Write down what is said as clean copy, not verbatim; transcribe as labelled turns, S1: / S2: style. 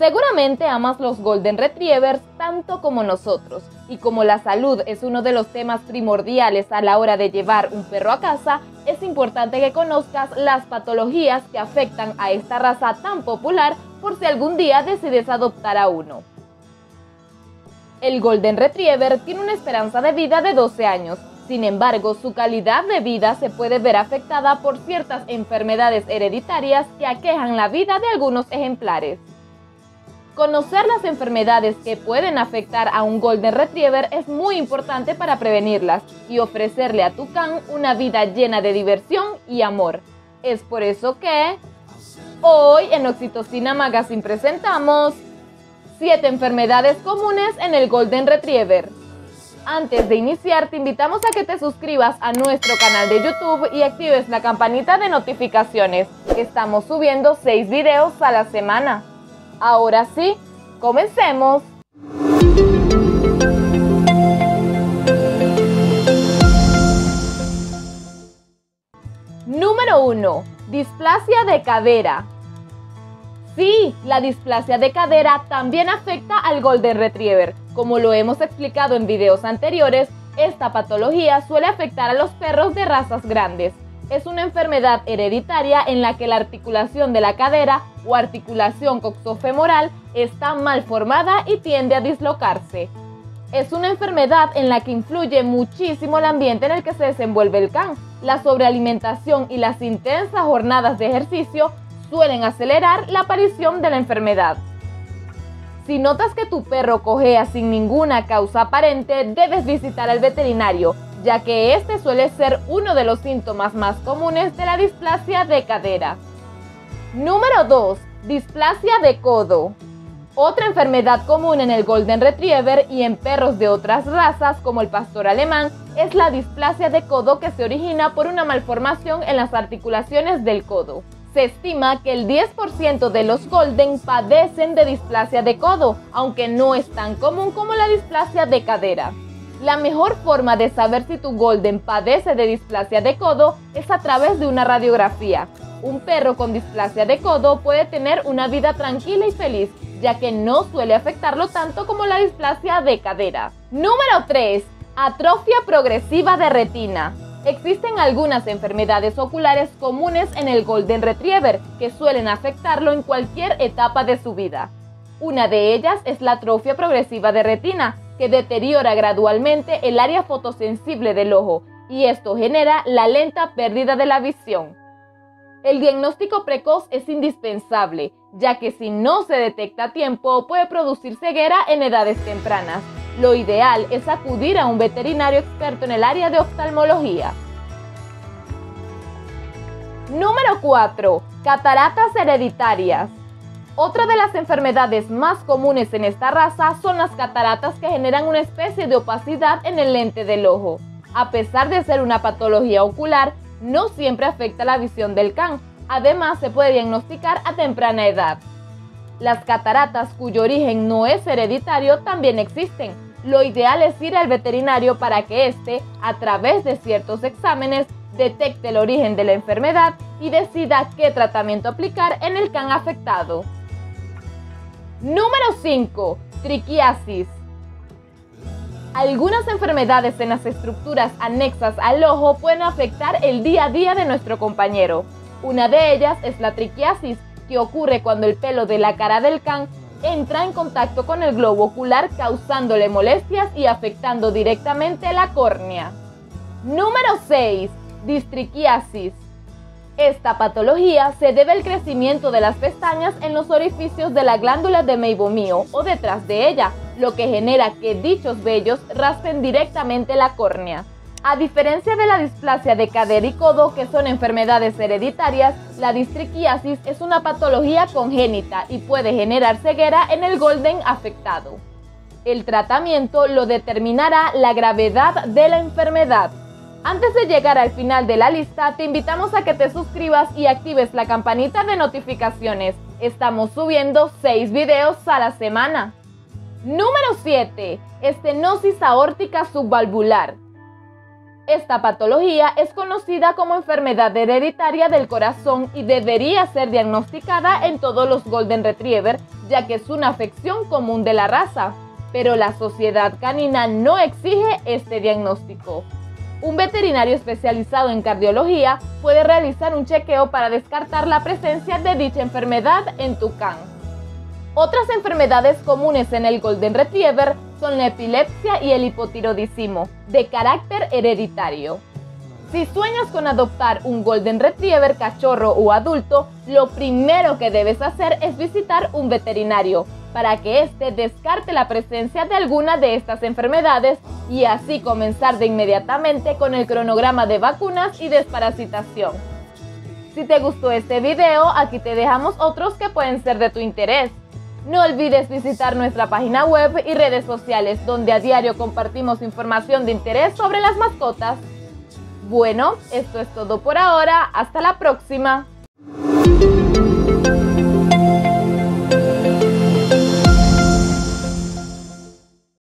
S1: Seguramente amas los Golden Retrievers tanto como nosotros, y como la salud es uno de los temas primordiales a la hora de llevar un perro a casa, es importante que conozcas las patologías que afectan a esta raza tan popular por si algún día decides adoptar a uno. El Golden Retriever tiene una esperanza de vida de 12 años, sin embargo, su calidad de vida se puede ver afectada por ciertas enfermedades hereditarias que aquejan la vida de algunos ejemplares. Conocer las enfermedades que pueden afectar a un Golden Retriever es muy importante para prevenirlas y ofrecerle a tu can una vida llena de diversión y amor. Es por eso que hoy en Oxitocina Magazine presentamos 7 enfermedades comunes en el Golden Retriever. Antes de iniciar, te invitamos a que te suscribas a nuestro canal de YouTube y actives la campanita de notificaciones. Estamos subiendo 6 videos a la semana. Ahora sí, comencemos. Número 1. Displasia de cadera. Sí, la displasia de cadera también afecta al Golden Retriever. Como lo hemos explicado en videos anteriores, esta patología suele afectar a los perros de razas grandes. Es una enfermedad hereditaria en la que la articulación de la cadera o articulación coxofemoral está mal formada y tiende a dislocarse. Es una enfermedad en la que influye muchísimo el ambiente en el que se desenvuelve el can. La sobrealimentación y las intensas jornadas de ejercicio suelen acelerar la aparición de la enfermedad. Si notas que tu perro cojea sin ninguna causa aparente, debes visitar al veterinario, ya que este suele ser uno de los síntomas más comunes de la displasia de cadera. Número 2. Displasia de codo. Otra enfermedad común en el Golden Retriever y en perros de otras razas como el pastor alemán es la displasia de codo, que se origina por una malformación en las articulaciones del codo. Se estima que el 10% de los Golden padecen de displasia de codo, aunque no es tan común como la displasia de cadera. La mejor forma de saber si tu Golden padece de displasia de codo es a través de una radiografía. Un perro con displasia de codo puede tener una vida tranquila y feliz, ya que no suele afectarlo tanto como la displasia de cadera. Número 3. Atrofia progresiva de retina. Existen algunas enfermedades oculares comunes en el Golden Retriever que suelen afectarlo en cualquier etapa de su vida. Una de ellas es la atrofia progresiva de retina, que deteriora gradualmente el área fotosensible del ojo, y esto genera la lenta pérdida de la visión. El diagnóstico precoz es indispensable, ya que si no se detecta a tiempo puede producir ceguera en edades tempranas. Lo ideal es acudir a un veterinario experto en el área de oftalmología. Número 4. Cataratas hereditarias. Otra de las enfermedades más comunes en esta raza son las cataratas, que generan una especie de opacidad en el lente del ojo. A pesar de ser una patología ocular, no siempre afecta la visión del can. Además, se puede diagnosticar a temprana edad. Las cataratas cuyo origen no es hereditario también existen. Lo ideal es ir al veterinario para que éste, a través de ciertos exámenes, detecte el origen de la enfermedad y decida qué tratamiento aplicar en el can afectado. Número 5. Triquiasis. Algunas enfermedades en las estructuras anexas al ojo pueden afectar el día a día de nuestro compañero. Una de ellas es la triquiasis, que ocurre cuando el pelo de la cara del can entra en contacto con el globo ocular, causándole molestias y afectando directamente la córnea. Número 6. Distriquiasis. Esta patología se debe al crecimiento de las pestañas en los orificios de la glándula de meibomío o detrás de ella, lo que genera que dichos vellos raspen directamente la córnea. A diferencia de la displasia de cadera y codo, que son enfermedades hereditarias, la distriquiasis es una patología congénita y puede generar ceguera en el Golden afectado. El tratamiento lo determinará la gravedad de la enfermedad. Antes de llegar al final de la lista, te invitamos a que te suscribas y actives la campanita de notificaciones. Estamos subiendo 6 videos a la semana. Número 7. Estenosis aórtica subvalvular. Esta patología es conocida como enfermedad hereditaria del corazón y debería ser diagnosticada en todos los Golden Retriever, ya que es una afección común de la raza, pero la Sociedad Canina no exige este diagnóstico. Un veterinario especializado en cardiología puede realizar un chequeo para descartar la presencia de dicha enfermedad en tu can. Otras enfermedades comunes en el Golden Retriever son la epilepsia y el hipotiroidismo, de carácter hereditario. Si sueñas con adoptar un Golden Retriever cachorro o adulto, lo primero que debes hacer es visitar un veterinario para que éste descarte la presencia de alguna de estas enfermedades y así comenzar de inmediatamente con el cronograma de vacunas y desparasitación. Si te gustó este video, aquí te dejamos otros que pueden ser de tu interés. No olvides visitar nuestra página web y redes sociales, donde a diario compartimos información de interés sobre las mascotas. Bueno, esto es todo por ahora. Hasta la próxima.